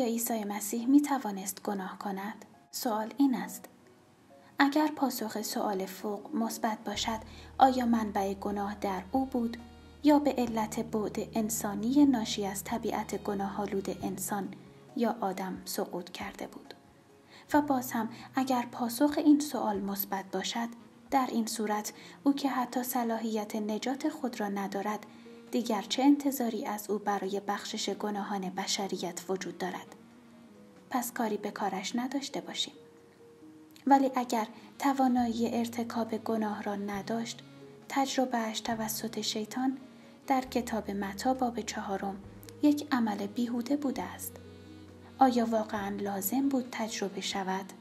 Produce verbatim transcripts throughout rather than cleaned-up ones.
آیا عیسی مسیح می توانست گناه کند؟ سوال این است. اگر پاسخ سوال فوق مثبت باشد، آیا منبع گناه در او بود یا به علت بعد انسانی ناشی از طبیعت گناه‌آلود انسان یا آدم سقوط کرده بود؟ و باز هم اگر پاسخ این سوال مثبت باشد، در این صورت او که حتی صلاحیت نجات خود را ندارد، دیگر چه انتظاری از او برای بخشش گناهان بشریت وجود دارد؟ پس کاری به کارش نداشته باشیم. ولی اگر توانایی ارتکاب گناه را نداشت، تجربهش توسط شیطان در کتاب متی باب چهارم یک عمل بیهوده بوده است. آیا واقعا لازم بود تجربه شود؟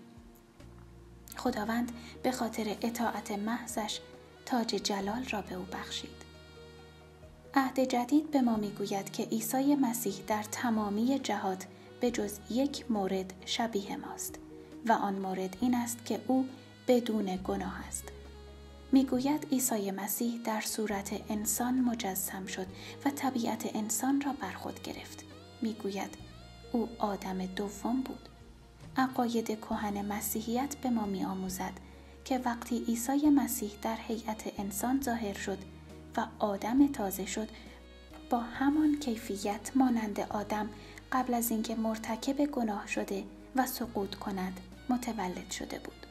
خداوند به خاطر اطاعت محضش تاج جلال را به او بخشید. عهد جدید به ما میگوید که عیسی مسیح در تمامی جهات به جز یک مورد شبیه ماست و آن مورد این است که او بدون گناه است. میگوید عیسی مسیح در صورت انسان مجسم شد و طبیعت انسان را بر خود گرفت. میگوید او آدم دوم بود. عقاید کهن مسیحیت به ما می‌آموزد که وقتی عیسی مسیح در هیئت انسان ظاهر شد و آدم تازه شد، با همان کیفیت مانند آدم قبل از اینکه مرتکب گناه شده و سقوط کند متولد شده بود.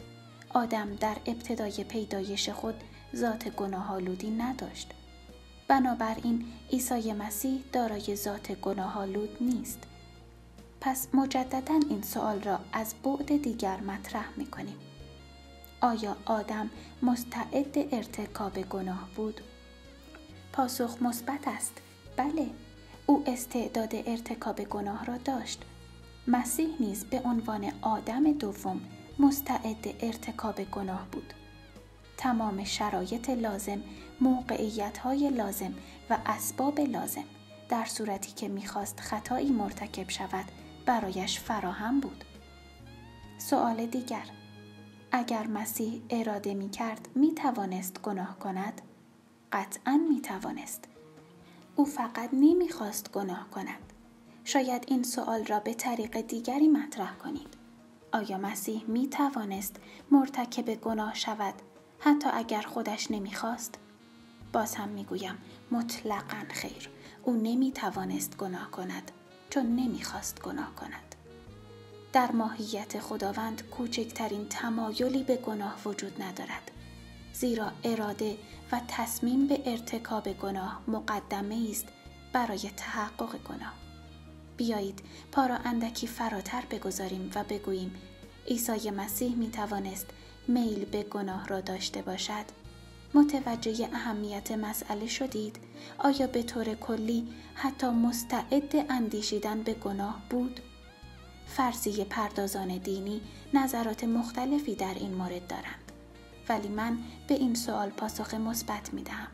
آدم در ابتدای پیدایش خود ذات گناه‌آلودی نداشت. بنابراین عیسی مسیح دارای ذات گناه‌آلود نیست. پس مجدداً این سوال را از بعد دیگر مطرح می‌کنیم. آیا آدم مستعد ارتکاب گناه بود؟ پاسخ مثبت است. بله، او استعداد ارتکاب گناه را داشت. مسیح نیز به عنوان آدم دوم مستعد ارتکاب گناه بود. تمام شرایط لازم، موقعیت‌های لازم و اسباب لازم در صورتی که می‌خواست خطایی مرتکب شود برایش فراهم بود. سوال دیگر، اگر مسیح اراده می‌کرد می‌توانست گناه کند؟ قطعاً می‌توانست. او فقط نمی‌خواست گناه کند. شاید این سوال را به طریق دیگری مطرح کنید. آیا مسیح می‌توانست مرتکب گناه شود حتی اگر خودش نمی‌خواست؟ باز هم می‌گویم مطلقاً خیر. او نمی‌توانست گناه کند چون نمی‌خواست گناه کند. در ماهیت خداوند کوچکترین تمایلی به گناه وجود ندارد، زیرا اراده و تصمیم به ارتکاب گناه مقدمه است برای تحقق گناه. بیایید پا را اندکی فراتر بگذاریم و بگوییم عیسی مسیح می توانست میل به گناه را داشته باشد. متوجه اهمیت مسئله شدید؟ آیا به طور کلی حتی مستعد اندیشیدن به گناه بود؟ فرضیه پردازان دینی نظرات مختلفی در این مورد دارند، ولی من به این سوال پاسخ مثبت می دهم.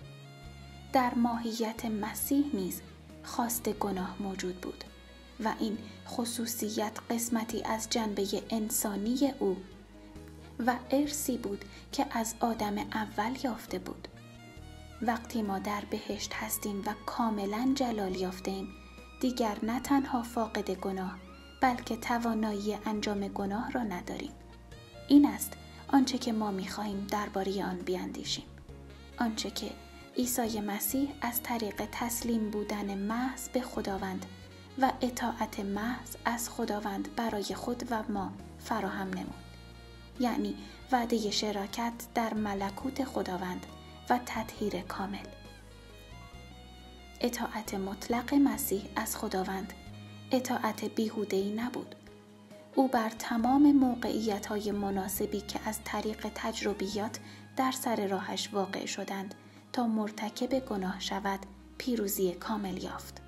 در ماهیت مسیح نیز خواست گناه موجود بود و این خصوصیت قسمتی از جنبه انسانی او و ارثی بود که از آدم اول یافته بود. وقتی ما در بهشت هستیم و کاملا جلال یافتیم، دیگر نه تنها فاقد گناه بلکه توانایی انجام گناه را نداریم. این است آنچه که ما می‌خواهیم درباره آن بیاندیشیم. آنچه که عیسی مسیح از طریق تسلیم بودن محض به خداوند و اطاعت محض از خداوند برای خود و ما فراهم نمود. یعنی وعده شراکت در ملکوت خداوند و تطهیر کامل. اطاعت مطلق مسیح از خداوند اطاعت بیهوده‌ای نبود. او بر تمام موقعیت‌های مناسبی که از طریق تجربیات در سر راهش واقع شدند تا مرتکب گناه شود پیروزی کامل یافت.